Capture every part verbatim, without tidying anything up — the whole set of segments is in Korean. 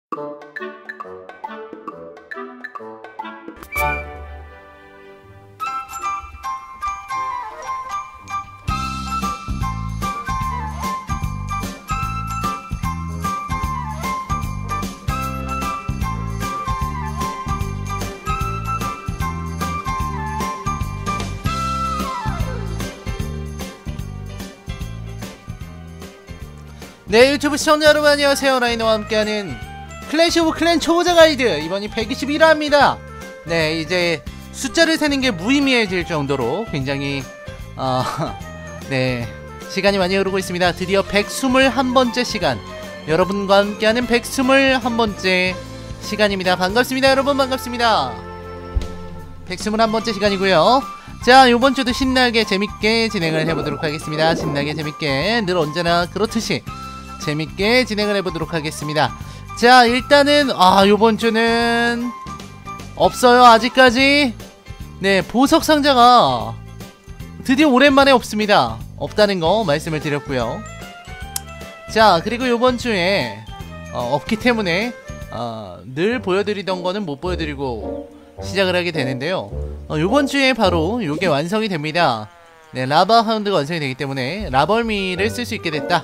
네, 유튜브 시청자 여러분 안녕하세요. 라이너와 함께하는 클래시 오브 클랜 초보자 가이드, 이번이 백이십일 화입니다 네, 이제 숫자를 세는 게 무의미해질 정도로 굉장히 어, 네, 시간이 많이 흐르고 있습니다. 드디어 백이십일 번째 시간, 여러분과 함께하는 백이십일 번째 시간입니다. 반갑습니다 여러분, 반갑습니다. 백이십일 번째 시간이고요. 자, 요번주도 신나게 재밌게 진행을 해보도록 하겠습니다. 신나게 재밌게, 늘 언제나 그렇듯이 재밌게 진행을 해보도록 하겠습니다. 자, 일단은 아 요번주는 없어요 아직까지. 네, 보석 상자가 드디어 오랜만에 없습니다. 없다는 거 말씀을 드렸고요. 자, 그리고 요번주에 어, 없기 때문에 어, 늘 보여드리던 거는 못 보여드리고 시작을 하게 되는데요. 어, 요번주에 바로 요게 완성이 됩니다. 네, 라바 하운드가 완성이 되기 때문에 라벌미를 쓸 수 있게 됐다.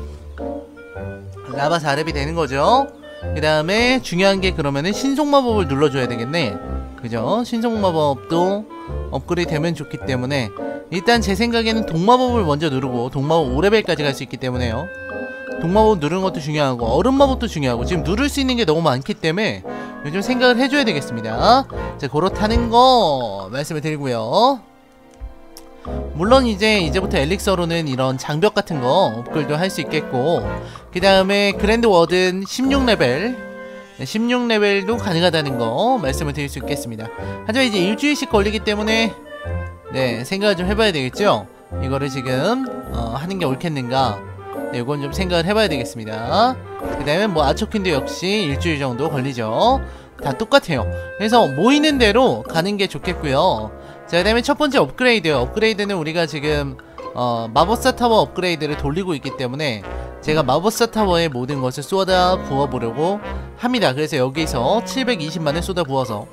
라바 사렙이 되는 거죠. 그 다음에 중요한 게, 그러면은 신속마법을 눌러줘야 되겠네. 그죠? 신속마법도 업그레이드 되면 좋기 때문에 일단 제 생각에는 동마법을 먼저 누르고, 동마법 오 레벨까지 갈 수 있기 때문에요. 동마법 누르는 것도 중요하고 얼음마법도 중요하고, 지금 누를 수 있는 게 너무 많기 때문에 요즘 생각을 해줘야 되겠습니다. 자, 그렇다는 거 말씀을 드리고요. 물론 이제 이제부터 엘릭서로는 이런 장벽 같은 거 업글도 할 수 있겠고, 그 다음에 그랜드 워든 십육 레벨 십육 레벨도 가능하다는 거 말씀을 드릴 수 있겠습니다. 하지만 이제 일주일씩 걸리기 때문에 네, 생각을 좀 해봐야 되겠죠. 이거를 지금 어, 하는 게 옳겠는가, 네, 이건 좀 생각을 해봐야 되겠습니다. 그 다음에 뭐 아초킨도 역시 일주일 정도 걸리죠. 다 똑같아요. 그래서 모이는 대로 가는 게 좋겠고요. 자, 그 다음에 첫 번째 업그레이드. 업그레이드는 우리가 지금 어, 마법사 타워 업그레이드를 돌리고 있기 때문에 제가 마법사 타워의 모든 것을 쏟아 부어보려고 합니다. 그래서 여기서 칠백이십만을 쏟아 부어서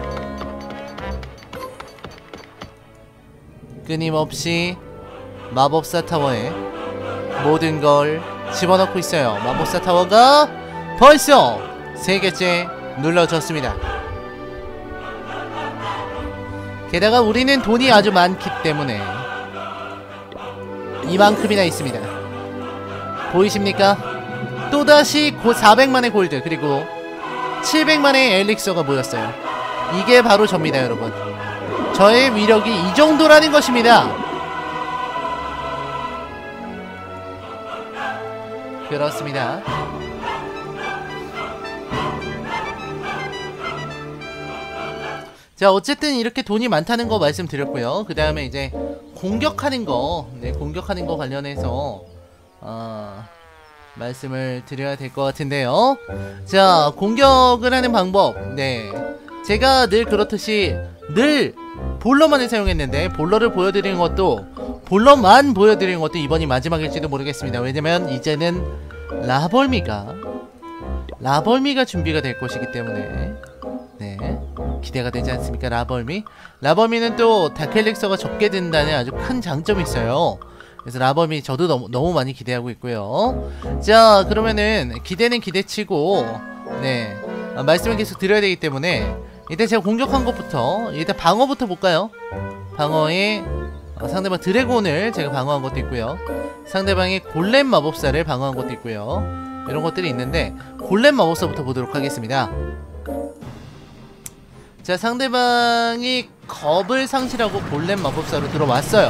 끊임없이 마법사 타워에 모든 걸 집어넣고 있어요. 마법사 타워가 벌써 세 개째 눌러졌습니다. 게다가 우리는 돈이 아주 많기 때문에 이만큼이나 있습니다. 보이십니까? 또다시 곧 사백만의 골드, 그리고 칠백만의 엘릭서가 모였어요. 이게 바로 접니다 여러분. 저의 위력이 이 정도라는 것입니다. 그렇습니다. 자, 어쨌든 이렇게 돈이 많다는 거 말씀드렸고요. 그 다음에 이제 공격하는 거, 네, 공격하는 거 관련해서 어, 말씀을 드려야 될 것 같은데요. 자, 공격을 하는 방법, 네, 제가 늘 그렇듯이 늘 볼러만을 사용했는데, 볼러를 보여드리는 것도 볼러만 보여드리는 것도 이번이 마지막일지도 모르겠습니다. 왜냐면 이제는 라벌미가 라벌미가 준비가 될 것이기 때문에 네, 기대가 되지 않습니까? 라벌미. 라벌미는 또 다크엘릭서가 적게 된다는 아주 큰 장점이 있어요. 그래서 라벌미 저도 너무, 너무 많이 기대하고 있고요. 자, 그러면은 기대는 기대치고 네, 아, 말씀을 계속 드려야 되기 때문에 일단 제가 공격한 것부터, 일단 방어부터 볼까요? 방어에 어, 상대방 드래곤을 제가 방어한 것도 있고요. 상대방이 골렘 마법사를 방어한 것도 있고요. 이런 것들이 있는데, 골렘 마법사부터 보도록 하겠습니다. 자, 상대방이 겁을 상실하고 골렘 마법사로 들어왔어요.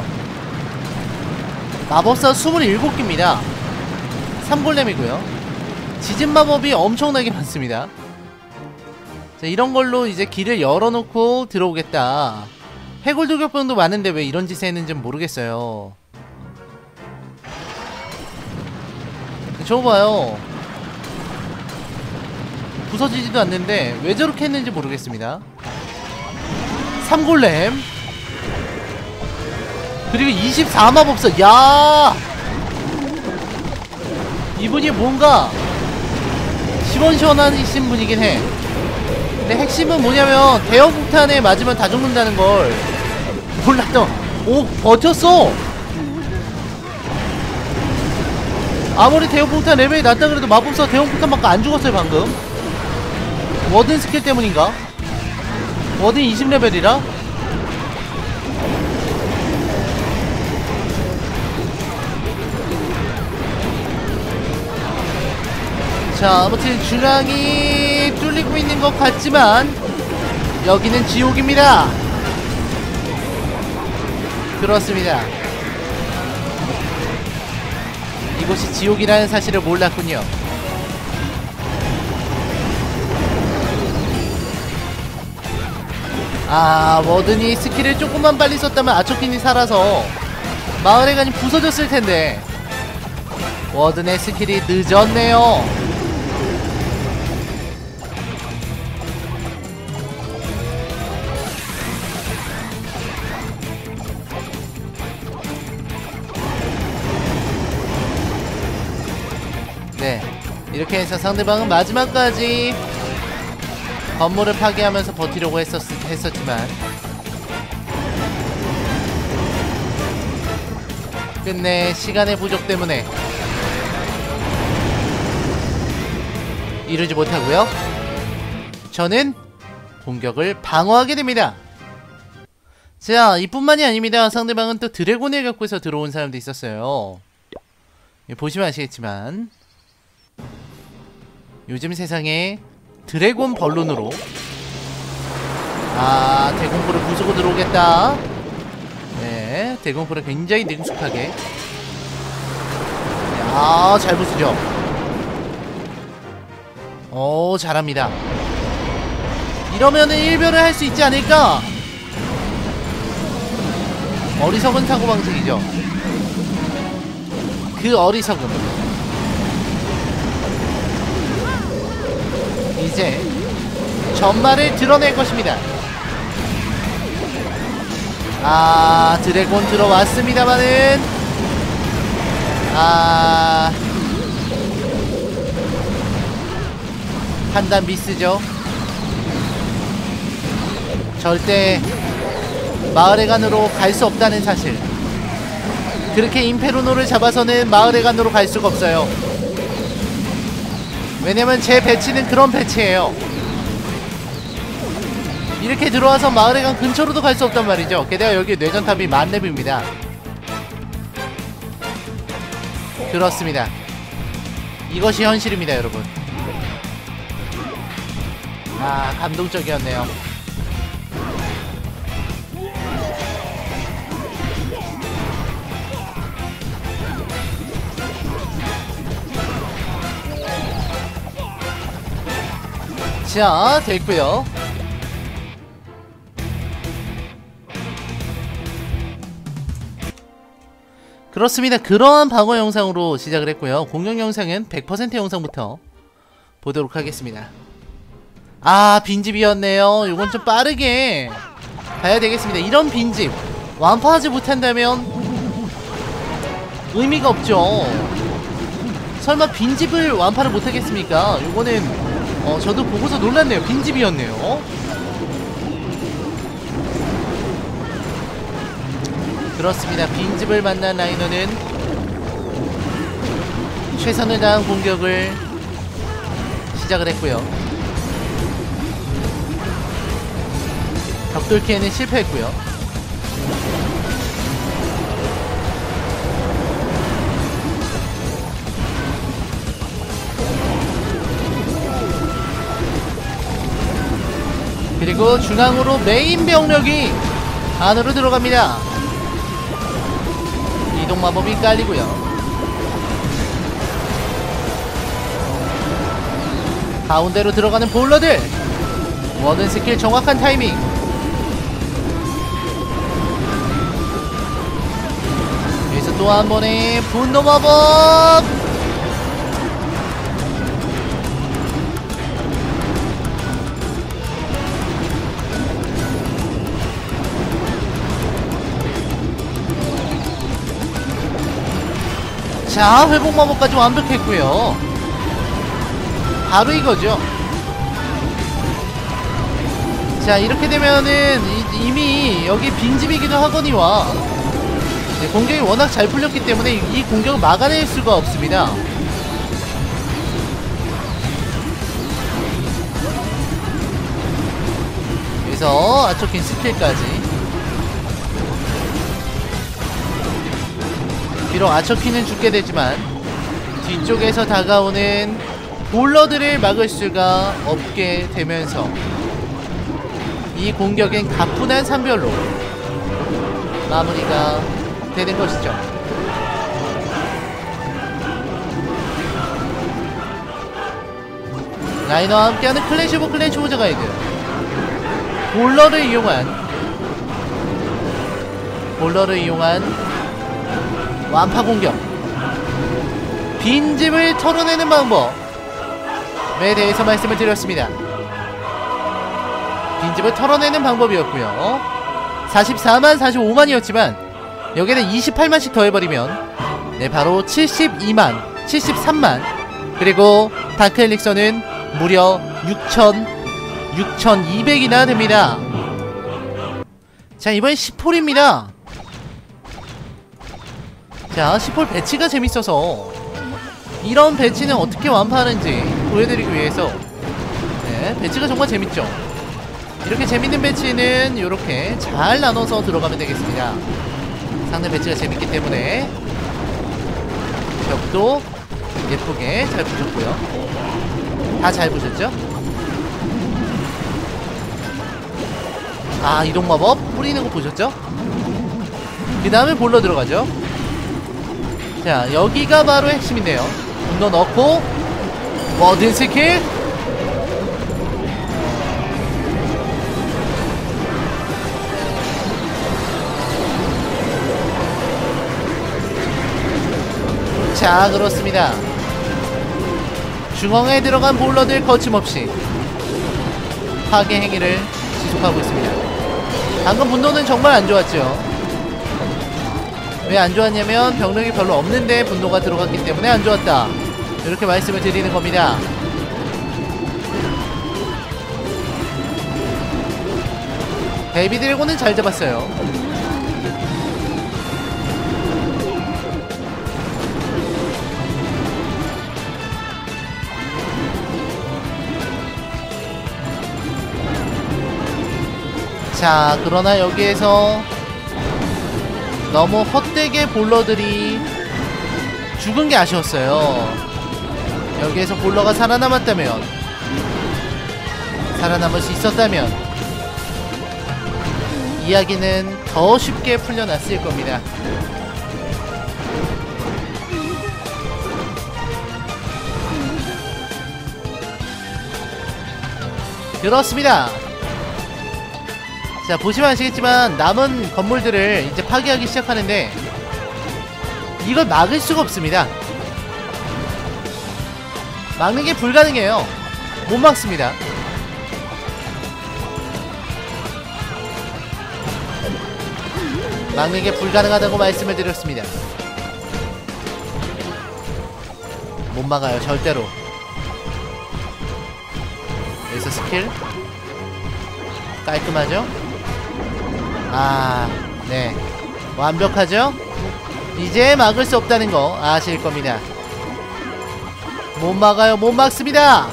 마법사 이십칠 개입니다 삼 골렘이고요 지진 마법이 엄청나게 많습니다. 자, 이런 걸로 이제 길을 열어놓고 들어오겠다. 해골 돌격병도 많은데 왜 이런 짓을 했는지 모르겠어요. 저거 봐요, 부서지지도 않는데 왜 저렇게 했는지 모르겠습니다. 삼 골렘 그리고 이십사 마법사. 야, 이분이 뭔가 시원시원하신 분이긴 해. 근데 핵심은 뭐냐면 대형 폭탄에 맞으면 다 죽는다는 걸 몰랐던. 오, 버텼어. 아무리 대형 폭탄 레벨이 낮다 그래도 마법사 대형 폭탄 맞고 안 죽었어요 방금. 워든 스킬 때문인가? 워든 이십 레벨이라? 자, 아무튼 중앙이 뚫리고 있는 것 같지만 여기는 지옥입니다. 그렇습니다. 이곳이 지옥이라는 사실을 몰랐군요. 아, 워든이 스킬을 조금만 빨리 썼다면 아초킨이 살아서 마을의 간이 부서졌을 텐데 워든의 스킬이 늦었네요. 네, 이렇게 해서 상대방은 마지막까지 건물을 파괴하면서 버티려고 했었, 했었지만 끝내 시간의 부족 때문에 이루지 못하고요. 저는 공격을 방어하게 됩니다. 자, 이뿐만이 아닙니다. 상대방은 또 드래곤을 갖고서 들어온 사람도 있었어요. 보시면 아시겠지만 요즘 세상에 드래곤 벌룬으로 아, 대공포를 부수고 들어오겠다. 네, 대공포를 굉장히 능숙하게 아, 잘 부수죠. 오, 잘합니다. 이러면은 일별을 할 수 있지 않을까? 어리석은 사고방식이죠. 그 어리석음 이제 전말을 드러낼 것입니다. 아, 드래곤 들어왔습니다만은 아, 판단 미스죠. 절대 마을의 간으로 갈 수 없다는 사실. 그렇게 임페르노를 잡아서는 마을의 간으로 갈 수가 없어요. 왜냐면 제 배치는 그런 배치예요. 이렇게 들어와서 마을의 간 근처로도 갈 수 없단 말이죠. 게다가 여기 뇌전탑이 만렙입니다. 그렇습니다. 이것이 현실입니다, 여러분. 아, 감동적이었네요. 자, 됐고요. 그렇습니다. 그러한 방어 영상으로 시작을 했고요. 공격 영상은 백 퍼센트 영상부터 보도록 하겠습니다. 아, 빈집이었네요. 이건 좀 빠르게 가야 되겠습니다. 이런 빈집 완파하지 못한다면 의미가 없죠. 설마 빈집을 완파를 못하겠습니까? 요거는 어, 저도 보고서 놀랐네요. 빈집이었네요. 그렇습니다. 빈집을 만난 라이너는 최선을 다한 공격을 시작을 했고요. 벽돌키에는 실패했고요. 그리고 중앙으로 메인 병력이 안으로 들어갑니다. 이동 마법이 깔리고요. 가운데로 들어가는 볼러들. 워든 스킬 정확한 타이밍. 여기서 또 한 번의 분노 마법. 자, 회복 마법까지 완벽했고요. 바로 이거죠. 자, 이렇게 되면은 이, 이미 여기 빈집이기도 하거니와 네, 공격이 워낙 잘 풀렸기 때문에 이 공격을 막아낼 수가 없습니다. 그래서 아초킨 스킬까지. 비록 아초킨은 죽게 되지만 뒤쪽에서 다가오는 볼러들을 막을 수가 없게 되면서 이 공격은 가뿐한 삼별로 마무리가 되는 것이죠. 라이너와 함께하는 클래시 오브 클랜 초보자 가이드. 볼러를 이용한 볼러를 이용한 완파 공격, 빈집을 털어내는 방법에 대해서 말씀을 드렸습니다. 빈집을 털어내는 방법이었고요. 사십사만, 사십오만이었지만 여기는 이십팔만씩 더해버리면 네, 바로 칠십이만, 칠십삼만, 그리고 다크 엘릭서는 무려 육천, 육천이백이나 됩니다. 자, 이번엔 십 홀입니다. 자, 십 홀 배치가 재밌어서 이런 배치는 어떻게 완파하는지 보여드리기 위해서 네, 배치가 정말 재밌죠. 이렇게 재밌는 배치는 이렇게 잘 나눠서 들어가면 되겠습니다. 상대 배치가 재밌기 때문에 벽도 예쁘게 잘 부셨고요. 다 잘 부셨죠? 아, 이동마법 뿌리는 거 보셨죠? 그 다음에 볼러 들어가죠. 자, 여기가 바로 핵심인데요. 분노 넣고 모든 스킬 자, 그렇습니다. 중앙에 들어간 볼러들 거침없이 파괴 행위를 지속하고 있습니다. 방금 분노는 정말 안 좋았죠. 왜 안 좋았냐면 병력이 별로 없는데 분노가 들어갔기 때문에 안 좋았다, 이렇게 말씀을 드리는 겁니다. 베이비 드래곤은 잘 잡았어요. 자, 그러나 여기에서 너무 헛되게 볼러들이 죽은 게 아쉬웠어요. 여기에서 볼러가 살아남았다면, 살아남을 수 있었다면 이야기는 더 쉽게 풀려났을 겁니다. 그렇습니다. 자, 보시면 아시겠지만 남은 건물들을 이제 파괴하기 시작하는데 이걸 막을 수가 없습니다. 막는 게 불가능해요. 못 막습니다. 막는 게 불가능하다고 말씀을 드렸습니다. 못 막아요, 절대로. 여기서 스킬 깔끔하죠? 아, 네, 완벽하죠? 이제 막을 수 없다는 거 아실 겁니다. 못 막아요, 못 막습니다.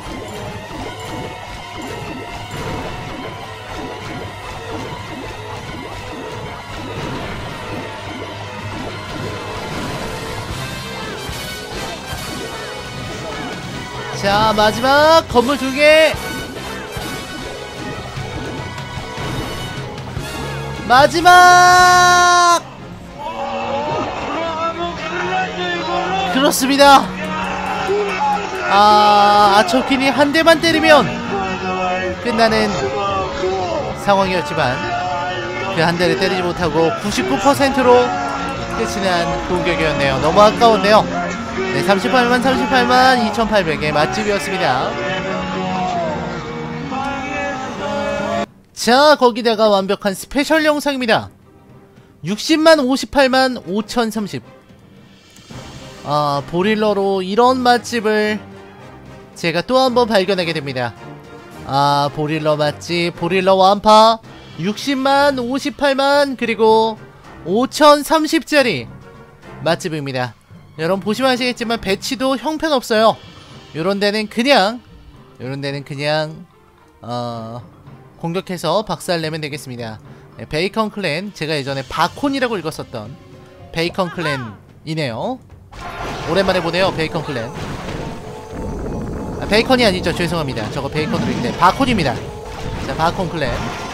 자, 마지막 건물 두 개. 마지막! 그렇습니다. 아, 아초킨이 한 대만 때리면 끝나는 상황이었지만 그 한 대를 때리지 못하고 구십구 퍼센트로 끝이 난 공격이었네요. 너무 아까운데요. 네, 삼십팔만 삼십팔만 이천팔백의 맛집이었습니다. 자, 거기다가 완벽한 스페셜 영상입니다. 육십만 오십팔만 오천삼십. 아, 보릴러로 이런 맛집을 제가 또 한 번 발견하게 됩니다. 아, 보릴러 맞지? 보릴러 완파 육십만, 오십팔만, 그리고 오천삼십 짜리 맛집입니다. 여러분 보시면 아시겠지만 배치도 형편없어요. 요런 데는 그냥 요런 데는 그냥 어... 공격해서 박살내면 되겠습니다. 네, 베이컨 클랜, 제가 예전에 바콘이라고 읽었었던 베이컨 클랜이네요. 오랜만에 보네요. 베이컨 클랜. 아, 베이컨이 아니죠. 죄송합니다. 저거 베이컨으로 읽네. 바콘입니다. 자, 바콘 클랜.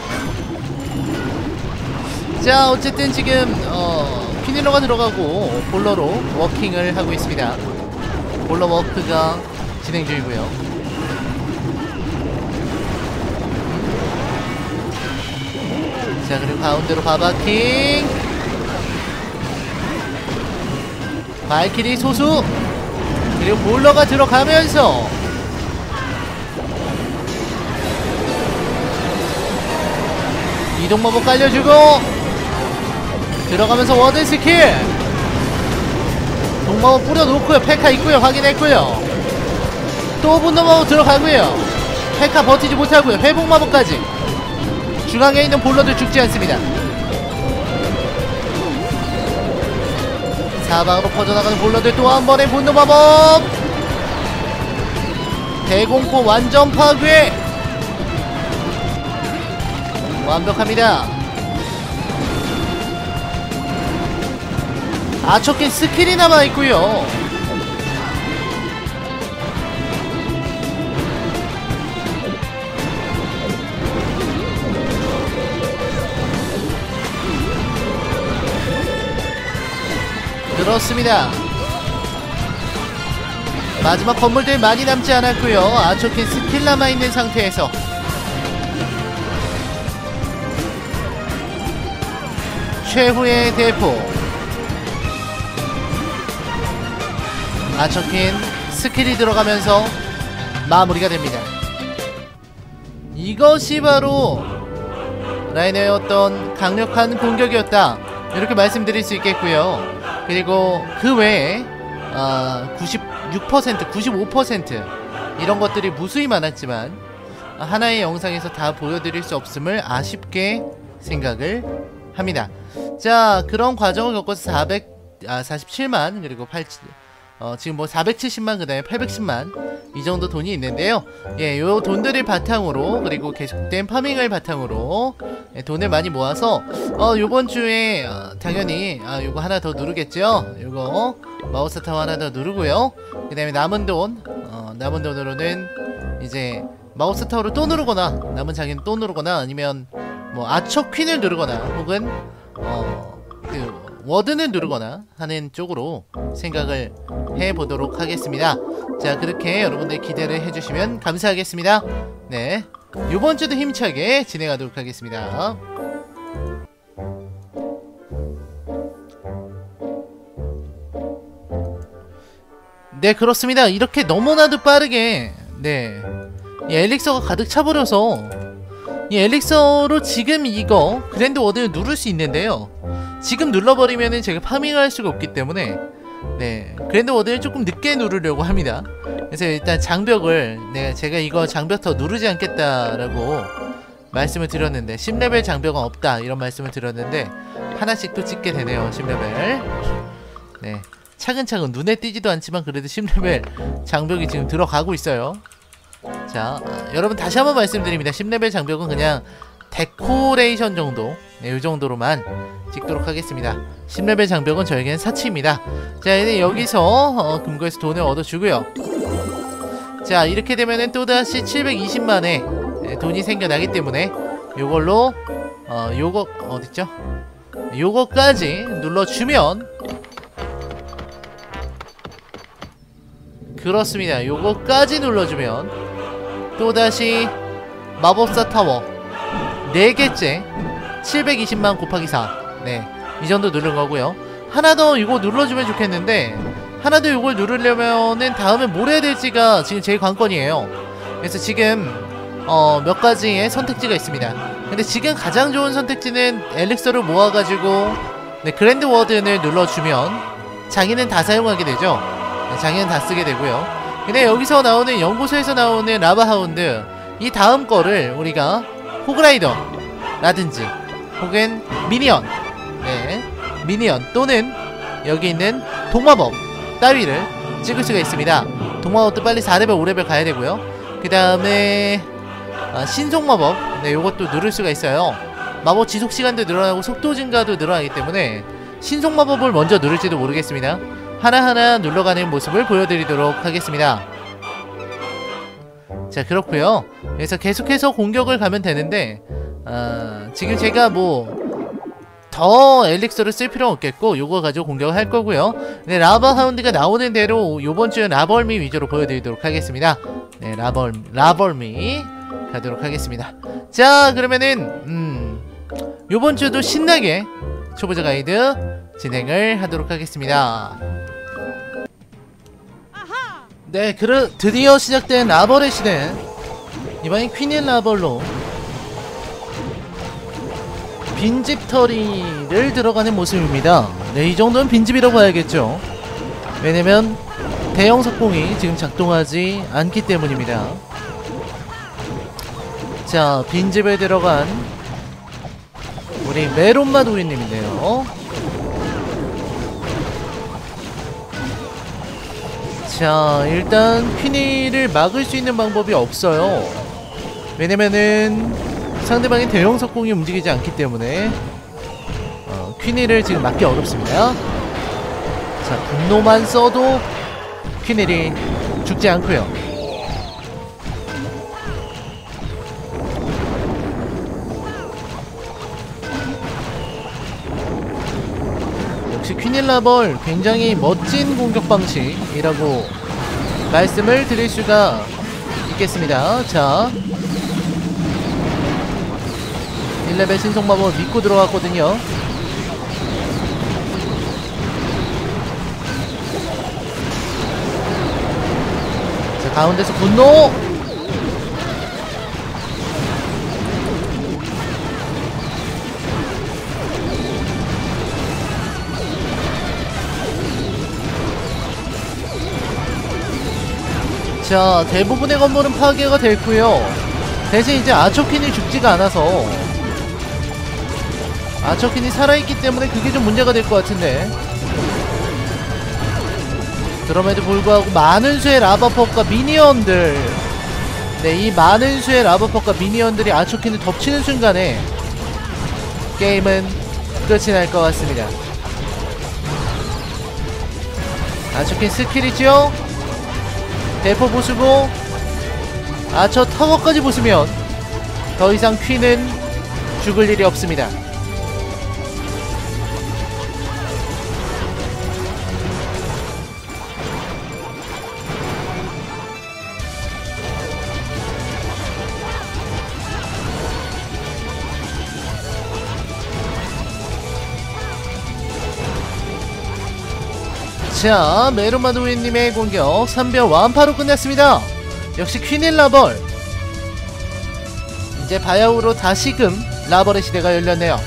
자, 어쨌든 지금 어, 퀴닐러가 들어가고 볼러로 워킹을 하고 있습니다. 볼러 워크가 진행 중이고요. 자, 그리고 가운데로 바바킹, 발키리 소수, 그리고 볼러가 들어가면서 이동마법 깔려주고 들어가면서 워든 스킬 동마법 뿌려놓고요. 페카 있고요. 확인했고요. 또 분노마법 들어가고요. 페카 버티지 못하고요. 회복마법까지. 중앙에 있는 볼러도 죽지 않습니다. 사방으로 퍼져나가는 볼러들 또 한 번의 분노마법, 대공포 완전 파괴 완벽합니다. 아초킨 스킬이 남아있고요. 그렇습니다. 마지막 건물들 많이 남지 않았고요. 아초킨 스킬 남아있는 상태에서 최후의 대포, 아초킨 스킬이 들어가면서 마무리가 됩니다. 이것이 바로 라이너의 어떤 강력한 공격이었다, 이렇게 말씀드릴 수 있겠고요. 그리고 그 외에 어, 구십육 퍼센트, 구십오 퍼센트 이런 것들이 무수히 많았지만 하나의 영상에서 다 보여드릴 수 없음을 아쉽게 생각을 합니다. 자, 그런 과정을 겪어서 사백, 아, 사십칠만, 그리고 팔, 어, 지금 뭐 사백칠십만, 그 다음에 팔백십만 이 정도 돈이 있는데요. 예, 요 돈들을 바탕으로, 그리고 계속된 파밍을 바탕으로 예, 돈을 많이 모아서 어, 요번 주에 어, 당연히 아, 요거 하나 더 누르겠죠. 요거 마우스 타워 하나 더 누르고요. 그 다음에 남은 돈, 어, 남은 돈으로는 이제 마우스 타워를 또 누르거나, 남은 장애는 또 누르거나, 아니면 뭐 아처 퀸을 누르거나, 혹은 어, 그 워든을 누르거나 하는 쪽으로 생각을 해보도록 하겠습니다. 자, 그렇게 여러분들 기대를 해주시면 감사하겠습니다. 네, 요번주도 힘차게 진행하도록 하겠습니다. 네, 그렇습니다. 이렇게 너무나도 빠르게 네, 이 엘릭서가 가득 차버려서 이 엘릭서로 지금 이거 그랜드 워든을 누를 수 있는데요, 지금 눌러버리면은 제가 파밍을 할 수가 없기 때문에 네, 그랜드 워든을 조금 늦게 누르려고 합니다. 그래서 일단 장벽을, 네, 제가 이거 장벽 더 누르지 않겠다라고 말씀을 드렸는데, 십 레벨 장벽은 없다 이런 말씀을 드렸는데 하나씩 또 찍게 되네요. 십 레벨. 네, 차근차근 눈에 띄지도 않지만 그래도 십 레벨 장벽이 지금 들어가고 있어요. 자, 여러분 다시 한번 말씀드립니다. 십 레벨 장벽은 그냥 데코레이션 정도, 네, 이 정도로만 찍도록 하겠습니다. 십 레벨 장벽은 저에겐 사치입니다. 자, 이제 여기서 어, 금고에서 돈을 얻어주고요. 자, 이렇게 되면은 또다시 칠백이십만의 네, 돈이 생겨나기 때문에 요걸로 어, 요거 어딨죠? 요거까지 눌러주면, 그렇습니다. 요거까지 눌러주면 또다시 마법사 타워 네 개째 칠백이십만 곱하기 사, 네, 이 정도 누른 거고요. 하나 더 이거 눌러주면 좋겠는데, 하나 더 이걸 누르려면은 다음에 뭘 해야 될지가 지금 제일 관건이에요. 그래서 지금 어, 몇 가지의 선택지가 있습니다. 근데 지금 가장 좋은 선택지는 엘릭서를 모아가지고 네, 그랜드 워든을 눌러주면 장인은 다 사용하게 되죠. 네, 장인은 다 쓰게 되고요. 근데 여기서 나오는 연구소에서 나오는 라바하운드 이 다음 거를 우리가 호그라이더 라든지 혹은 미니언, 네, 미니언 또는 여기 있는 동마법 따위를 찍을 수가 있습니다. 동마법도 빨리 사 레벨 오 레벨 가야 되고요. 그 다음에 아, 신속마법, 네, 요것도 누를 수가 있어요. 마법 지속시간도 늘어나고 속도 증가도 늘어나기 때문에 신속마법을 먼저 누를지도 모르겠습니다. 하나하나 눌러가는 모습을 보여드리도록 하겠습니다. 자, 그렇고요. 그래서 계속해서 공격을 가면 되는데 아, 지금 제가 뭐 더 엘릭서를 쓸 필요는 없겠고 요거 가지고 공격을 할 거고요. 네, 라바 하운드가 나오는 대로 요번 주에 라벌미 위주로 보여드리도록 하겠습니다. 네, 라벌, 라벌미 가도록 하겠습니다. 자, 그러면은 음 요번 주도 신나게 초보자 가이드 진행을 하도록 하겠습니다. 네, 그러, 드디어 시작된 라벌의 시대. 이번엔 퀸인 라벌로 빈집털이를 들어가는 모습입니다. 네, 이 정도는 빈집이라고 봐야겠죠. 왜냐면 대형 석공이 지금 작동하지 않기 때문입니다. 자, 빈집에 들어간 우리 메론맛 우유님인데요. 자, 일단 퀸이를 막을 수 있는 방법이 없어요. 왜냐면은 상대방의 대형 석공이 움직이지 않기 때문에 어, 퀸이를 지금 막기 어렵습니다. 자, 분노만 써도 퀸이 죽지 않고요. 역시 퀸일라벌 굉장히 멋진 공격 방식이라고 말씀을 드릴 수가 있겠습니다. 자, 일 레벨 신속마법을 믿고 들어갔거든요. 자, 가운데서 분노! 자, 대부분의 건물은 파괴가 됐고요. 대신 이제 아처킨이 죽지가 않아서 아처킨이 살아있기 때문에 그게 좀 문제가 될 것 같은데, 그럼에도 불구하고 많은 수의 라바퍽과 미니언들, 네, 이 많은 수의 라바퍽과 미니언들이 아처킨을 덮치는 순간에 게임은 끝이 날 것 같습니다. 아처킨 스킬이죠? 대포 부수고 아처 타워까지 부수면 더 이상 퀸은 죽을 일이 없습니다. 자, 메로마도웨님의 공격 삼 변 완파로 끝났습니다. 역시 퀸인 라벌. 이제 바야흐로 다시금 라벌의 시대가 열렸네요.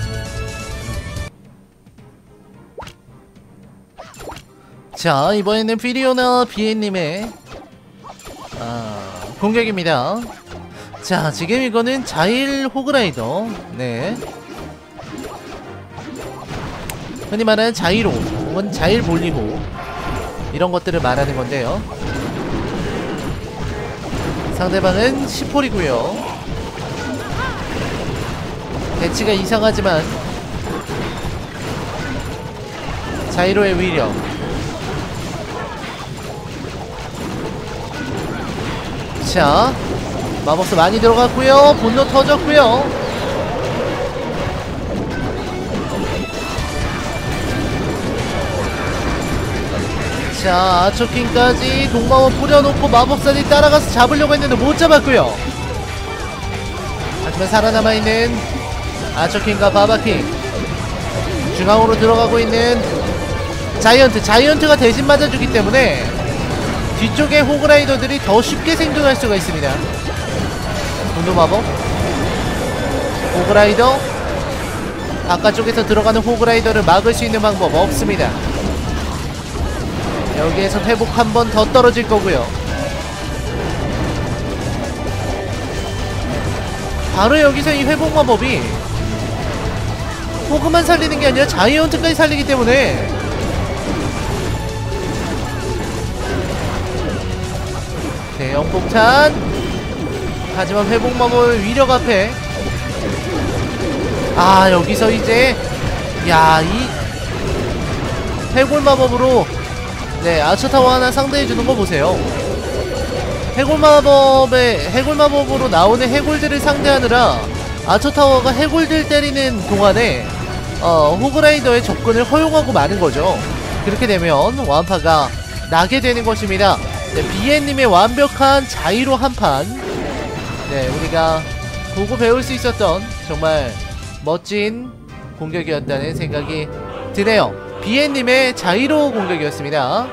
자, 이번에는 피리오나 비엔님의 아, 공격입니다. 자, 지금 이거는 자일 호그라이더, 네, 흔히 말하는 자이로 혹은 자일 볼리고 이런 것들을 말하는 건데요. 상대방은 시폴이고요. 대치가 이상하지만 자이로의 위력. 자, 마법수 많이 들어갔고요. 분노 터졌고요. 자, 아처킹까지 동마법 뿌려놓고 마법사들이 따라가서 잡으려고 했는데 못 잡았고요. 하지만 살아남아있는 아처킹과 바바킹, 중앙으로 들어가고 있는 자이언트, 자이언트가 대신 맞아주기 때문에 뒤쪽의 호그라이더들이 더 쉽게 생존할 수가 있습니다. 분노마법, 호그라이더, 바깥쪽에서 들어가는 호그라이더를 막을 수 있는 방법 없습니다. 여기에서 회복 한 번 더 떨어질 거고요. 바로 여기서 이 회복 마법이 호그만 살리는 게 아니라 자이언트까지 살리기 때문에 대형 폭탄. 하지만 회복 마법의 위력 앞에 아 여기서 이제 야 이 해골 마법으로 네 아처타워 하나 상대해주는 거 보세요. 해골 마법의 해골 마법으로 나오는 해골들을 상대하느라 아처타워가 해골들 때리는 동안에 어 호그라이더의 접근을 허용하고 마는 거죠. 그렇게 되면 완파가 나게 되는 것입니다. 네, 비엔님의 완벽한 자이로 한판, 네 우리가 보고 배울 수 있었던 정말 멋진 공격이었다는 생각이 드네요. 비엔님의 자이로 공격이었습니다.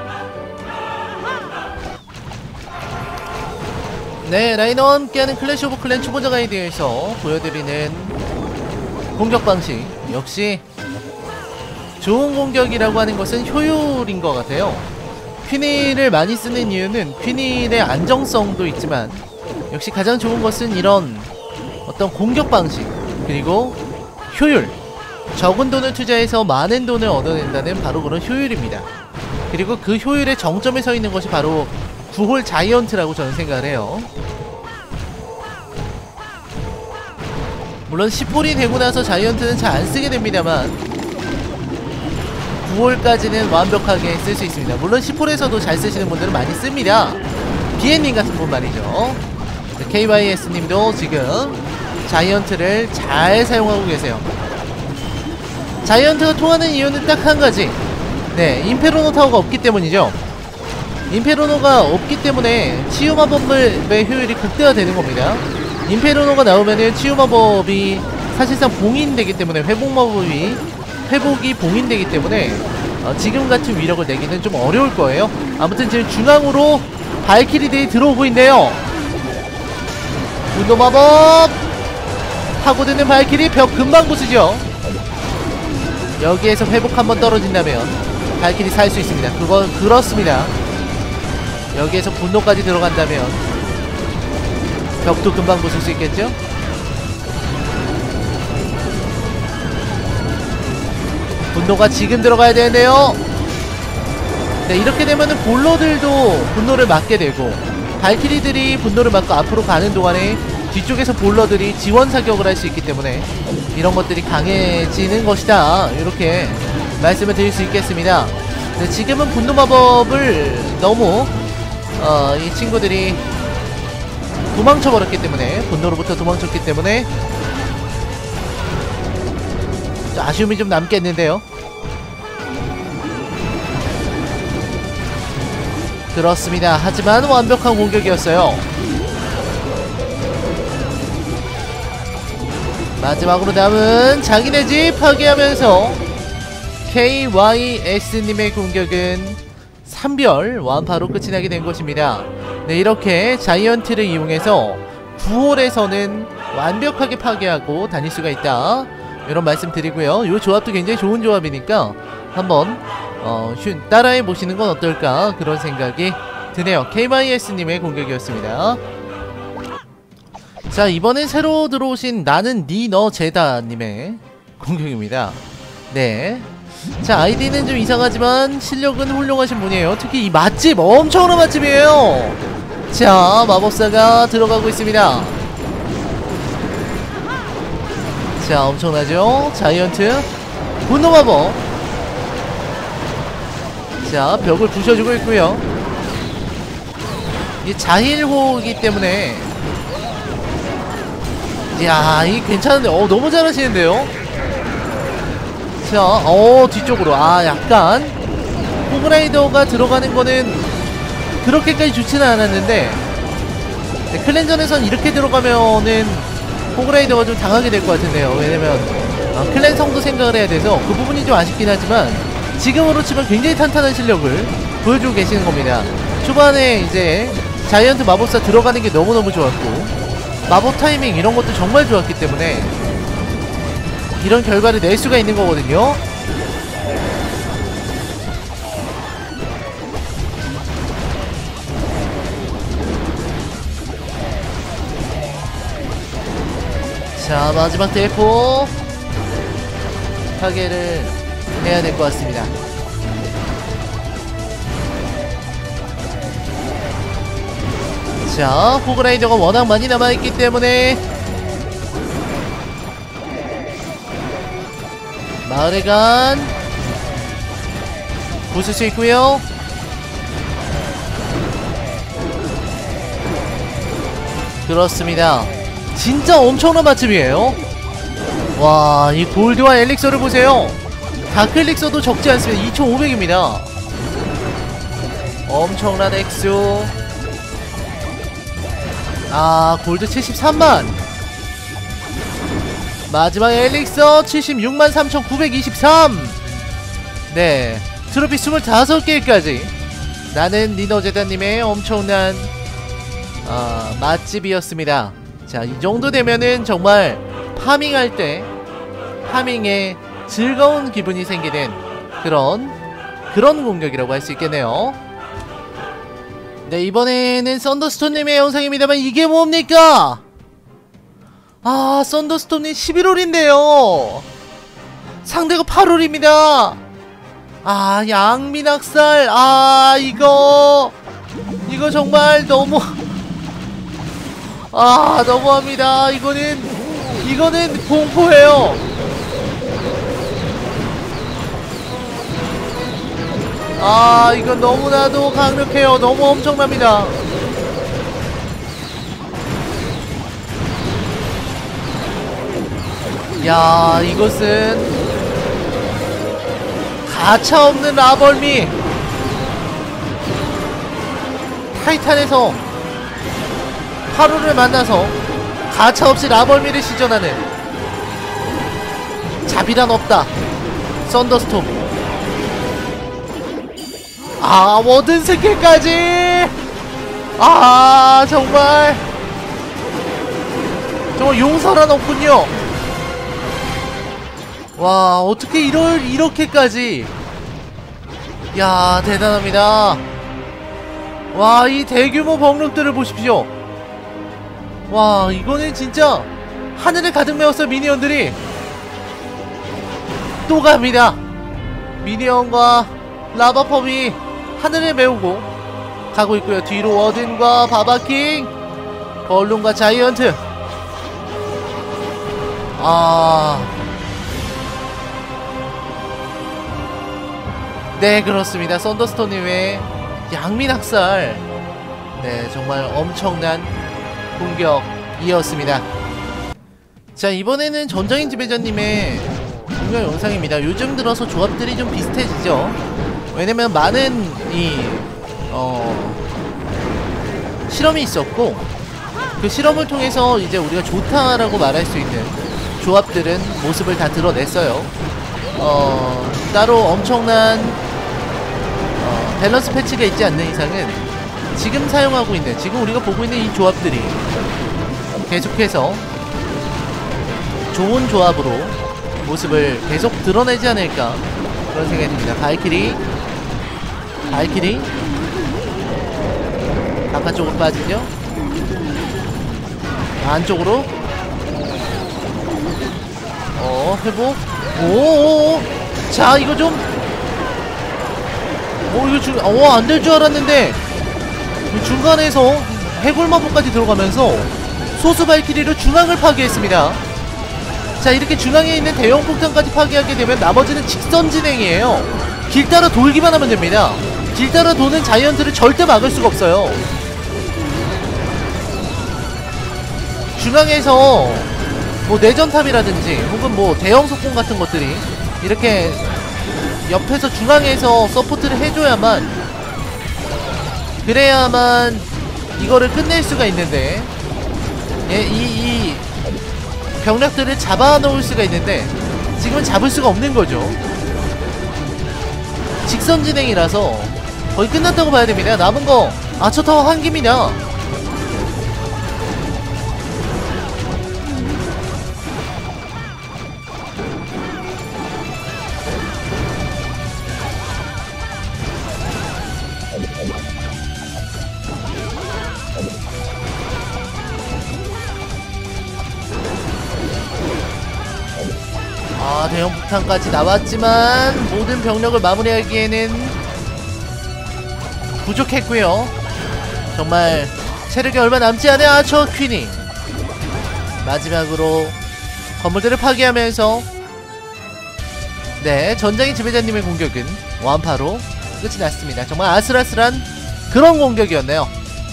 네, 라이너와 함께하는 클래시 오브 클랜 초보자 가이드에서 보여드리는 공격 방식 역시 좋은 공격이라고 하는 것은 효율인 것 같아요. 퀸힐을 많이 쓰는 이유는 퀸힐의 안정성도 있지만 역시 가장 좋은 것은 이런 어떤 공격 방식 그리고 효율, 적은 돈을 투자해서 많은 돈을 얻어낸다는 바로 그런 효율입니다. 그리고 그 효율의 정점에 서 있는 것이 바로 구홀 자이언트라고 저는 생각을 해요. 물론 십 홀이 되고 나서 자이언트는 잘 안 쓰게 됩니다만 구 홀까지는 완벽하게 쓸 수 있습니다. 물론 십 홀에서도 잘 쓰시는 분들은 많이 씁니다. 비엔님 같은 분 말이죠. 케이와이에스님도 지금 자이언트를 잘 사용하고 계세요. 자이언트가 통하는 이유는 딱 한 가지, 네 임페로노 타워가 없기 때문이죠. 임페로노가 없기 때문에 치유 마법의 효율이 극대화되는 겁니다. 임페로노가 나오면은 치유 마법이 사실상 봉인되기 때문에 회복 마법이 회복이 봉인되기 때문에 어, 지금 같은 위력을 내기는 좀 어려울 거예요. 아무튼 지금 중앙으로 발키리들이 들어오고 있네요. 분노 마법 파고드는 발키리 벽 금방 부수죠. 여기에서 회복 한번 떨어진다면 발키리 살 수 있습니다. 그건 그렇습니다. 여기에서 분노까지 들어간다면 벽도 금방 부술 수 있겠죠? 분노가 지금 들어가야 되는데요. 네, 이렇게 되면은 볼러들도 분노를 맞게 되고 발키리들이 분노를 맞고 앞으로 가는 동안에 뒤쪽에서 볼러들이 지원 사격을 할 수 있기 때문에 이런 것들이 강해지는 것이다, 이렇게 말씀을 드릴 수 있겠습니다. 네, 지금은 분노 마법을 너무 어, 이 친구들이 도망쳐버렸기 때문에, 분노로부터 도망쳤기 때문에 아쉬움이 좀 남겠는데요. 그렇습니다. 하지만 완벽한 공격이었어요. 마지막으로 남은 자기네 집 파괴하면서 케이와이에스님의 공격은 삼 별 완파로 끝이 나게 된 것입니다. 네, 이렇게 자이언트를 이용해서 구 홀에서는 완벽하게 파괴하고 다닐 수가 있다, 이런 말씀 드리고요. 이 조합도 굉장히 좋은 조합이니까 한번 어, 따라해 보시는 건 어떨까, 그런 생각이 드네요. 케이와이에스님의 공격이었습니다. 자, 이번엔 새로 들어오신 나는 니 너 제다님의 공격입니다. 네, 자 아이디는 좀 이상하지만 실력은 훌륭하신 분이에요. 특히 이 맛집 엄청난 맛집이에요. 자, 마법사가 들어가고 있습니다. 자, 엄청나죠? 자이언트 분노 마법. 자, 벽을 부셔주고 있고요. 이 자힐호이기 때문에 이야, 이 괜찮은데, 어 너무 잘하시는데요. 자, 어 뒤쪽으로, 아 약간 호그라이더가 들어가는 거는 그렇게까지 좋지는 않았는데, 네, 클랜전에선 이렇게 들어가면은 호그라이더가 좀 당하게 될 것 같은데요. 왜냐면 어, 클랜 성도 생각을 해야 돼서 그 부분이 좀 아쉽긴 하지만 지금으로 치면 굉장히 탄탄한 실력을 보여주고 계시는 겁니다. 초반에 이제 자이언트 마법사 들어가는 게 너무너무 좋았고 마법 타이밍 이런 것도 정말 좋았기 때문에 이런 결과를 낼 수가 있는 거거든요. 자, 마지막 대포 타겟을 해야 될 것 같습니다. 자, 호그라이더가 워낙 많이 남아있기 때문에 마을의 간 부술 수 있고요. 그렇습니다. 진짜 엄청난 맛집이에요. 와, 이 골드와 엘릭서를 보세요. 다크 엘릭서도 적지 않습니다. 이천오백입니다. 엄청난 액수. 아, 골드 칠십삼만. 마지막 엘릭서 칠십육만 삼천구백이십삼. 네, 트로피 스물다섯 개까지. 나는 니너제다님의 엄청난 어, 맛집이었습니다. 자, 이 정도 되면은 정말 파밍할 때 파밍에 즐거운 기분이 생기는 그런 그런 공격이라고 할 수 있겠네요. 네, 이번에는 썬더스톤님의 영상입니다만 이게 뭡니까? 아, 썬더스톤님 십일월인데요 상대가 팔월입니다 아, 양민학살. 아, 이거 이거 정말 너무 아, 너무합니다. 이거는 이거는 공포예요. 아, 이건 너무나도 강력해요. 너무 엄청납니다. 야, 이것은 가차없는 라벌미. 타이탄에서 하루를 만나서 가차없이 라벌미를 시전하는 자비란 없다. 썬더스톰. 아, 워든 스킬까지. 아, 정말 정말 용서란 없군요. 와, 어떻게 이럴 이렇게까지. 야, 대단합니다. 와, 이 대규모 병력들을 보십시오. 와, 이거는 진짜 하늘을 가득 메웠어요. 미니언들이 또 갑니다. 미니언과 라바펌이 하늘을 메우고 가고 있고요. 뒤로 워든과 바바킹, 벌룬과 자이언트. 아, 네, 그렇습니다. 썬더스톤님의 양민학살. 네, 정말 엄청난 공격이었습니다. 자, 이번에는 전장인 지배자님의 공격 영상입니다. 요즘 들어서 조합들이 좀 비슷해지죠. 왜냐면 많은 이 어 실험이 있었고, 그 실험을 통해서 이제 우리가 좋다라고 말할 수 있는 조합들은 모습을 다 드러냈어요. 어 따로 엄청난 어, 밸런스 패치가 있지 않는 이상은 지금 사용하고 있는, 지금 우리가 보고 있는 이 조합들이 계속해서 좋은 조합으로 모습을 계속 드러내지 않을까, 그런 생각이 듭니다. 발키리 발키리 바깥쪽으로 빠지죠. 안쪽으로 어 회복. 오오오. 자, 이거 좀 오, 이거 중, 어, 안 될 줄 알았는데 중간에서 해골마법까지 들어가면서 소수 발키리로 중앙을 파괴했습니다. 자, 이렇게 중앙에 있는 대형 폭탄까지 파괴하게 되면 나머지는 직선 진행이에요. 길 따라 돌기만 하면 됩니다. 길 따라 도는 자이언트를 절대 막을 수가 없어요. 중앙에서 뭐 내전탑이라든지 혹은 뭐 대형 속공 같은 것들이 이렇게 옆에서 중앙에서 서포트를 해줘야만, 그래야만 이거를 끝낼 수가 있는데, 예, 이, 이 병력들을 잡아놓을 수가 있는데 지금은 잡을 수가 없는 거죠. 직선 진행이라서 거의 끝났다고 봐야 됩니다. 남은 거 아처타워 한 김이냐. 자, 대형 폭탄까지 나왔지만 모든 병력을 마무리하기에는 부족했고요. 정말 체력이 얼마 남지 않은 아처 퀸이 마지막으로 건물들을 파괴하면서 네, 전장의 지배자님의 공격은 완파로 끝이 났습니다. 정말 아슬아슬한 그런 공격이었네요.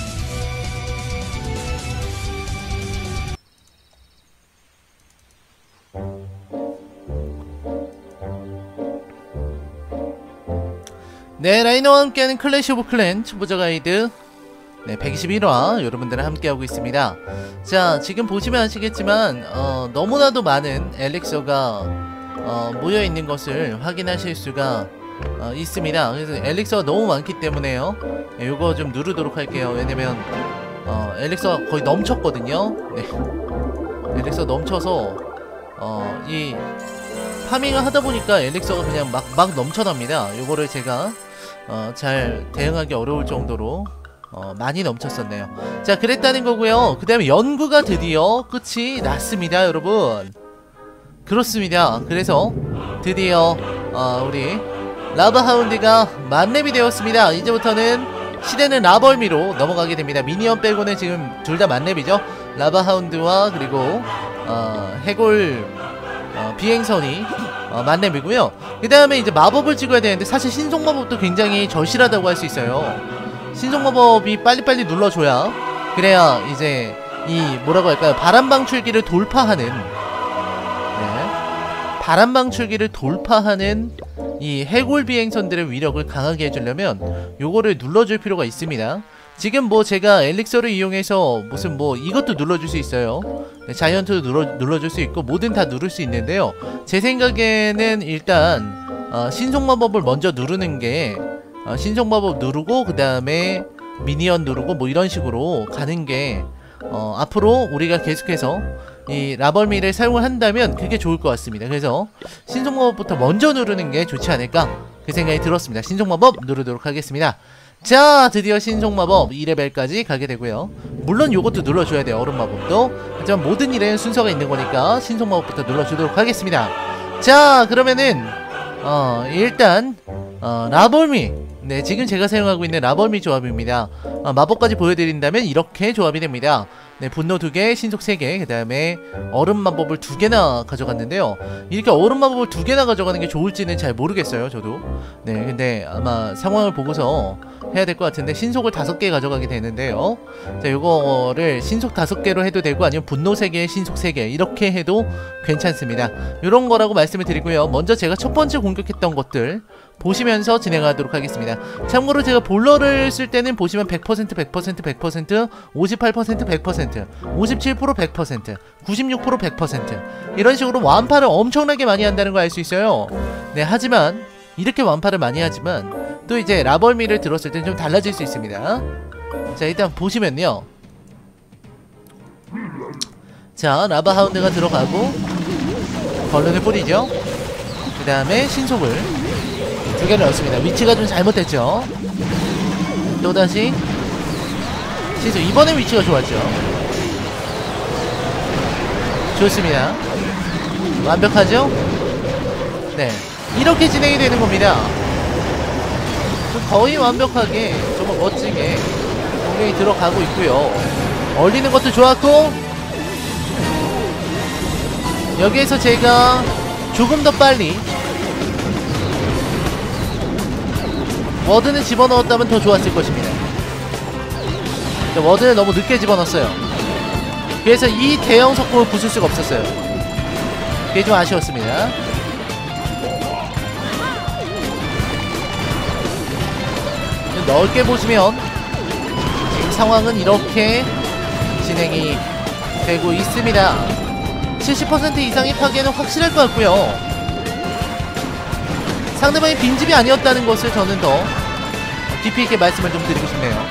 네, 라이너와 함께하는 클래시 오브 클랜 초보자 가이드 네, 백이십일 화 여러분들과 함께하고 있습니다. 자, 지금 보시면 아시겠지만 어, 너무나도 많은 엘릭서가 어, 모여있는 것을 확인하실 수가 어, 있습니다. 그래서 엘릭서가 너무 많기 때문에요. 네, 요거 좀 누르도록 할게요. 왜냐면 어, 엘릭서가 거의 넘쳤거든요. 네. 엘릭서 넘쳐서 어, 이 파밍을 하다보니까 엘릭서가 그냥 막, 막 넘쳐납니다. 요거를 제가 어, 잘 대응하기 어려울 정도로 어, 많이 넘쳤었네요. 자, 그랬다는 거고요. 그 다음에 연구가 드디어 끝이 났습니다, 여러분. 그렇습니다. 그래서 드디어 어, 우리 라바하운드가 만렙이 되었습니다. 이제부터는 시대는 라벌미로 넘어가게 됩니다. 미니언 빼고는 지금 둘 다 만렙이죠. 라바하운드와 그리고 어, 해골 어, 비행선이 어, 만렙이고요. 그 다음에 이제 마법을 찍어야 되는데 사실 신속마법도 굉장히 절실하다고 할 수 있어요. 신속마법이 빨리빨리 눌러줘야 그래야 이제 이 뭐라고 할까요, 바람방출기를 돌파하는 네, 바람방출기를 돌파하는 이 해골 비행선들의 위력을 강하게 해주려면 요거를 눌러줄 필요가 있습니다. 지금 뭐 제가 엘릭서를 이용해서 무슨 뭐 이것도 눌러줄 수 있어요. 네, 자이언트도 눌러, 눌러줄 수 있고 뭐든 다 누를 수 있는데요. 제 생각에는 일단 어, 신속마법을 먼저 누르는 게 어, 신속마법 누르고 그 다음에 미니언 누르고 뭐 이런 식으로 가는 게 어, 앞으로 우리가 계속해서 이 라벌미를 사용을 한다면 그게 좋을 것 같습니다. 그래서 신속마법부터 먼저 누르는 게 좋지 않을까 그 생각이 들었습니다. 신속마법 누르도록 하겠습니다. 자, 드디어 신속마법 이 레벨까지 가게 되고요. 물론 요것도 눌러줘야 돼요, 얼음마법도. 하지만 모든 일에는 순서가 있는 거니까 신속마법부터 눌러주도록 하겠습니다. 자, 그러면은 어 일단 어 라벌미, 네, 지금 제가 사용하고 있는 라벌미 조합입니다. 어, 마법까지 보여드린다면 이렇게 조합이 됩니다. 네, 분노 두 개, 신속 세 개, 그 다음에 얼음 마법을 두 개나 가져갔는데요. 이렇게 얼음 마법을 두 개나 가져가는 게 좋을지는 잘 모르겠어요, 저도. 네, 근데 아마 상황을 보고서 해야 될 것 같은데 신속을 다섯 개 가져가게 되는데요. 자, 요거를 신속 다섯 개로 해도 되고 아니면 분노 세 개, 신속 세 개 이렇게 해도 괜찮습니다. 요런 거라고 말씀을 드리고요. 먼저 제가 첫 번째 공격했던 것들 보시면서 진행하도록 하겠습니다. 참고로 제가 볼러를 쓸 때는 보시면 백 퍼센트, 백 퍼센트, 백 퍼센트, 오십팔 퍼센트, 백 퍼센트, 오십칠 퍼센트, 백 퍼센트, 구십육 퍼센트, 백 퍼센트 이런 식으로 완파를 엄청나게 많이 한다는 걸 알 수 있어요. 네, 하지만 이렇게 완파를 많이 하지만 또 이제 라벌미를 들었을 땐 좀 달라질 수 있습니다. 자, 일단 보시면요. 자, 라바하운드가 들어가고 벌룬을 뿌리죠. 그 다음에 신속을 두 개를 넣습니다. 위치가 좀 잘못됐죠. 또다시 신속, 이번엔 위치가 좋았죠. 좋습니다. 완벽하죠? 네, 이렇게 진행이 되는 겁니다. 거의 완벽하게 정말 멋지게 공격이 들어가고 있고요. 얼리는 것도 좋았고 여기에서 제가 조금 더 빨리 워든을 집어넣었다면 더 좋았을 것입니다. 워든을 너무 늦게 집어넣었어요. 그래서 이 대형 석궁을 부술 수가 없었어요. 그게 좀 아쉬웠습니다. 넓게 보시면 지금 상황은 이렇게 진행이 되고 있습니다. 칠십 퍼센트 이상의 파괴는 확실할 것 같고요. 상대방이 빈집이 아니었다는 것을 저는 더 깊이 있게 말씀을 좀 드리고 싶네요.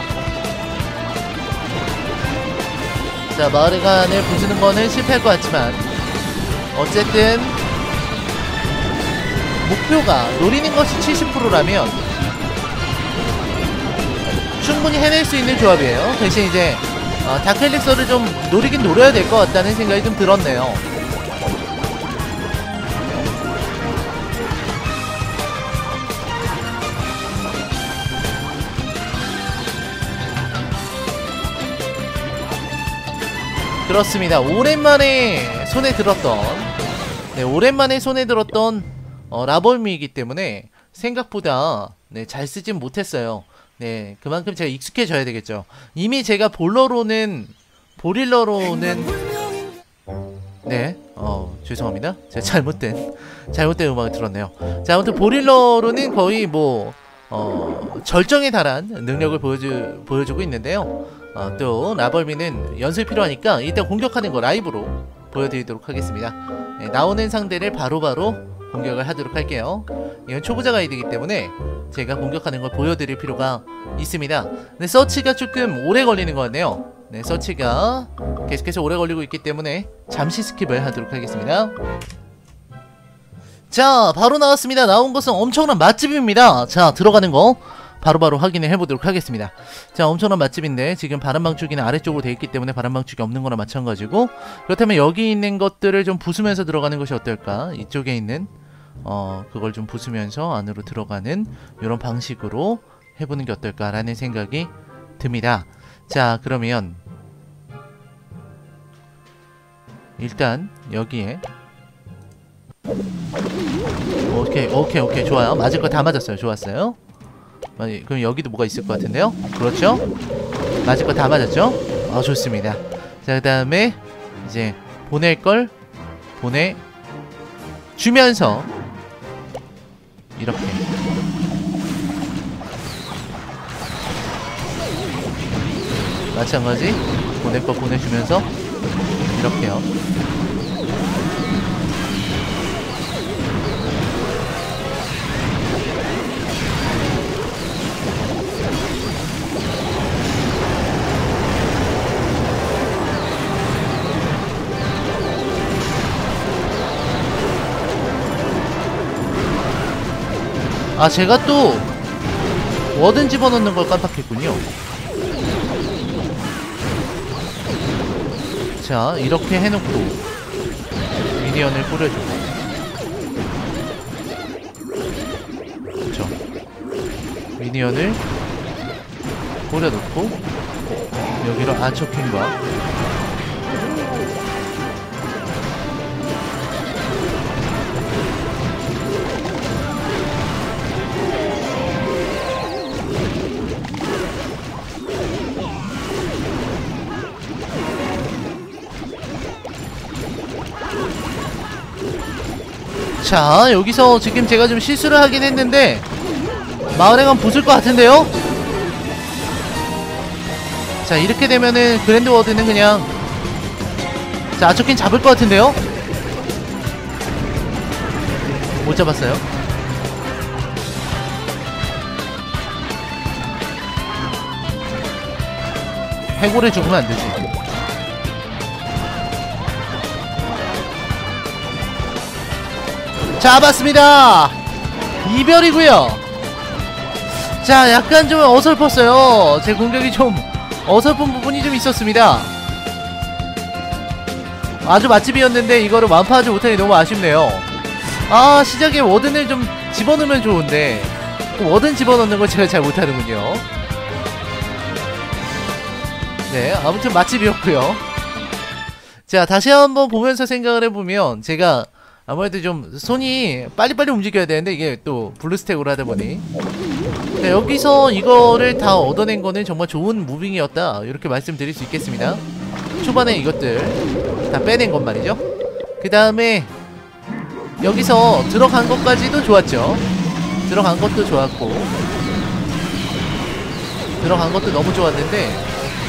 자, 마을간을 부수는 거는 실패할 것 같지만 어쨌든 목표가 노리는 것이 칠십 퍼센트라면 충분히 해낼 수 있는 조합이에요. 대신 이제 어, 다크엘릭서를 좀 노리긴 노려야 될 것 같다는 생각이 좀 들었네요. 그렇습니다. 오랜만에 손에 들었던 네 오랜만에 손에 들었던 어, 라벌미이기 때문에 생각보다 네, 잘 쓰진 못했어요. 네 그만큼 제가 익숙해져야 되겠죠. 이미 제가 볼러로는 보릴러로는 네 어 죄송합니다. 제가 잘못된 잘못된 음악을 들었네요. 자 아무튼 보릴러로는 거의 뭐 어, 절정에 달한 능력을 보여주, 보여주고 있는데요. 어, 또 라벌미는 연습이 필요하니까 일단 공격하는 거 라이브로 보여드리도록 하겠습니다. 네, 나오는 상대를 바로바로 바로 공격을 하도록 할게요. 이건 초보자 가이드이기 때문에 제가 공격하는 걸 보여드릴 필요가 있습니다. 네, 서치가 조금 오래 걸리는 것 같네요. 네, 서치가 계속해서 오래 걸리고 있기 때문에 잠시 스킵을 하도록 하겠습니다. 자, 바로 나왔습니다. 나온 것은 엄청난 맛집입니다. 자, 들어가는 거 바로바로 바로 확인을 해보도록 하겠습니다. 자, 엄청난 맛집인데 지금 바람방출기는 아래쪽으로 되어 있기 때문에 바람방출기 없는 거나 마찬가지고, 그렇다면 여기 있는 것들을 좀 부수면서 들어가는 것이 어떨까? 이쪽에 있는 어 그걸 좀 부수면서 안으로 들어가는 이런 방식으로 해보는 게 어떨까라는 생각이 듭니다. 자, 그러면 일단 여기에 오케이 오케이 오케이 좋아요. 맞을 거 다 맞았어요. 좋았어요. 그럼 여기도 뭐가 있을 것 같은데요? 그렇죠? 맞을 거 다 맞았죠? 아 좋습니다. 자, 그 다음에 이제 보낼 걸 보내 주면서 이렇게 마찬가지 보낼 거 보내주면서 이렇게요. 아, 제가 또 워든 집어넣는 걸 깜빡했군요. 자, 이렇게 해놓고 미니언을 뿌려주고, 그쵸, 미니언을 뿌려놓고 여기로 아처킹과 자, 여기서 지금 제가 좀 실수를 하긴 했는데 마을에 가면 부술 것 같은데요? 자, 이렇게 되면은 그랜드 워드는 그냥 자, 아초킨 잡을 것 같은데요? 못 잡았어요. 해골에 죽으면 안 되지. 잡았습니다. 이별이고요. 자, 약간 좀 어설펐어요. 제 공격이 좀 어설픈 부분이 좀 있었습니다. 아주 맛집이었는데 이거를 완파하지 못하니 너무 아쉽네요. 아, 시작에 워든을 좀 집어넣으면 좋은데 워든 집어넣는 걸 제가 잘 못하는군요. 네, 아무튼 맛집이었고요. 자, 다시 한번 보면서 생각을 해보면 제가 아무래도 좀 손이 빨리빨리 움직여야 되는데 이게 또 블루스택으로 하다보니, 네, 여기서 이거를 다 얻어낸 거는 정말 좋은 무빙이었다, 이렇게 말씀드릴 수 있겠습니다. 초반에 이것들 다 빼낸 것 말이죠. 그 다음에 여기서 들어간 것까지도 좋았죠. 들어간 것도 좋았고 들어간 것도 너무 좋았는데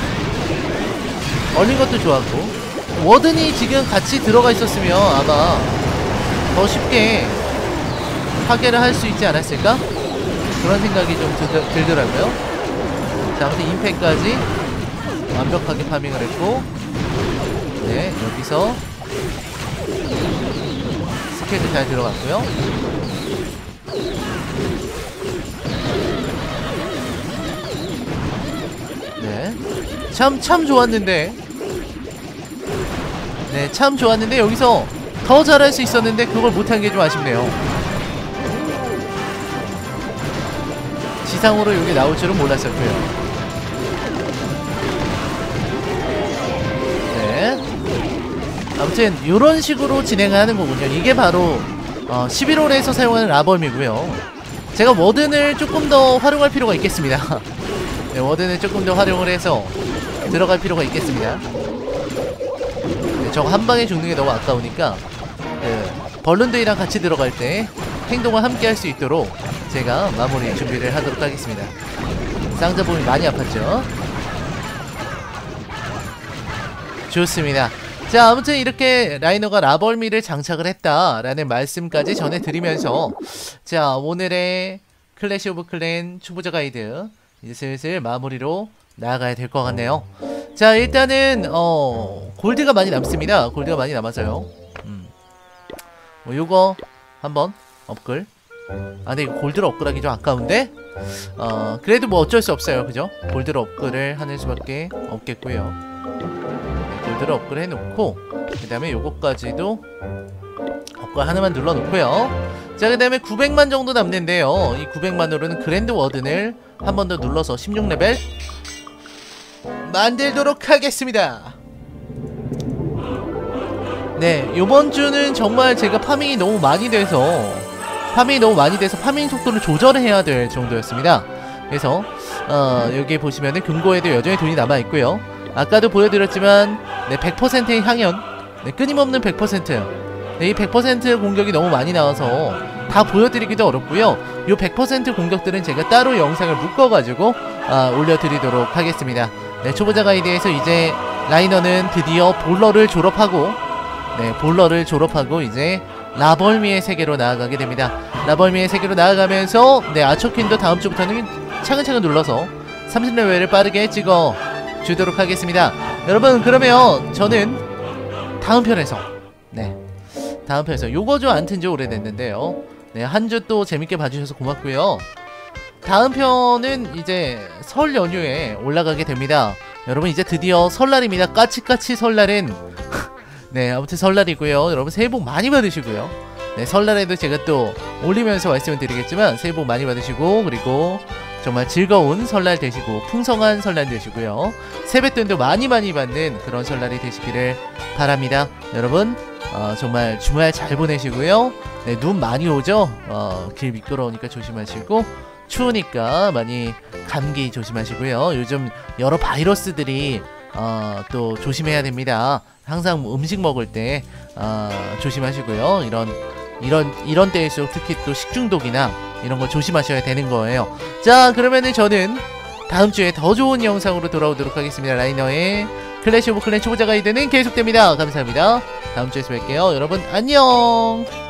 얼린 것도 좋았고, 워든이 지금 같이 들어가 있었으면 아마 더 쉽게 파괴를 할 수 있지 않았을까? 그런 생각이 좀 들, 들더라고요. 자, 아무튼 임팩까지 완벽하게 파밍을 했고, 네, 여기서 스케이트 잘 들어갔고요. 네, 참 참 좋았는데, 네, 참 좋았는데 여기서 더 잘할 수 있었는데 그걸 못한 게 좀 아쉽네요. 지상으로 여기 나올 줄은 몰랐었고요. 네, 아무튼 이런 식으로 진행을 하는 거군요. 이게 바로 어, 십일 홀에서 사용하는 라벌미고요. 제가 워든을 조금 더 활용할 필요가 있겠습니다. 네, 워든을 조금 더 활용을 해서 들어갈 필요가 있겠습니다. 네, 저거 한 방에 죽는 게 너무 아까우니까 네, 벌룬들이랑 같이 들어갈 때 행동을 함께 할 수 있도록 제가 마무리 준비를 하도록 하겠습니다. 쌍자봉이 많이 아팠죠? 좋습니다. 자, 아무튼 이렇게 라이너가 라벌미를 장착을 했다라는 말씀까지 전해드리면서 자, 오늘의 클래시 오브 클랜 초보자 가이드 이제 슬슬 마무리로 나아가야 될 것 같네요. 자, 일단은 어 골드가 많이 남습니다. 골드가 많이 남아서요. 음. 뭐 요거 한번 업글. 아, 근데 이거 골드로 업글하기 좀 아까운데 어 그래도 뭐 어쩔 수 없어요, 그죠? 골드로 업글을 하는 수밖에 없겠고요. 골드를 업글 해놓고 그 다음에 요거까지도 업글 하나만 눌러놓고요. 자, 그 다음에 구백만 정도 남는데요. 이 구백만으로는 그랜드 워든을 한 번 더 눌러서 십육 레벨 만들도록 하겠습니다. 네, 요번 주는 정말 제가 파밍이 너무 많이 돼서 파밍이 너무 많이 돼서 파밍 속도를 조절해야 될 정도였습니다. 그래서 어, 여기 보시면은 금고에도 여전히 돈이 남아있고요. 아까도 보여드렸지만 네, 백 퍼센트의 향연, 네, 끊임없는 백 퍼센트. 네, 이 백 퍼센트 공격이 너무 많이 나와서 다 보여드리기도 어렵고요. 이 백 퍼센트 공격들은 제가 따로 영상을 묶어가지고 아, 올려드리도록 하겠습니다. 네, 초보자 가이드에서 이제 라이너는 드디어 볼러를 졸업하고 네, 볼러를 졸업하고 이제 라벌미의 세계로 나아가게 됩니다. 라벌미의 세계로 나아가면서 네, 아처퀸도 다음 주부터는 차근차근 눌러서 삼십 레벨을 빠르게 찍어 주도록 하겠습니다. 여러분, 그러면 저는 다음 편에서 네, 다음 편에서 요거 좀 안 튼지 오래됐는데요. 네, 한 주 또 재밌게 봐주셔서 고맙고요. 다음 편은 이제 설 연휴에 올라가게 됩니다. 여러분, 이제 드디어 설날입니다. 까치까치 설날은 네, 아무튼 설날이고요. 여러분 새해 복 많이 받으시고요. 네, 설날에도 제가 또 올리면서 말씀을 드리겠지만 새해 복 많이 받으시고, 그리고 정말 즐거운 설날 되시고 풍성한 설날 되시고요. 세뱃돈도 많이 많이 받는 그런 설날이 되시기를 바랍니다. 여러분 어, 정말 주말 잘 보내시고요. 네, 눈 많이 오죠? 어, 길 미끄러우니까 조심하시고, 추우니까 많이 감기 조심하시고요. 요즘 여러 바이러스들이 어, 또 조심해야 됩니다. 항상 음식 먹을 때 어, 조심하시고요. 이런 이런 이런 때일수록 특히 또 식중독이나 이런 거 조심하셔야 되는 거예요. 자, 그러면은 저는 다음 주에 더 좋은 영상으로 돌아오도록 하겠습니다. 라이너의 클래시 오브 클랜 초보자 가이드는 계속됩니다. 감사합니다. 다음 주에서 뵐게요. 여러분 안녕.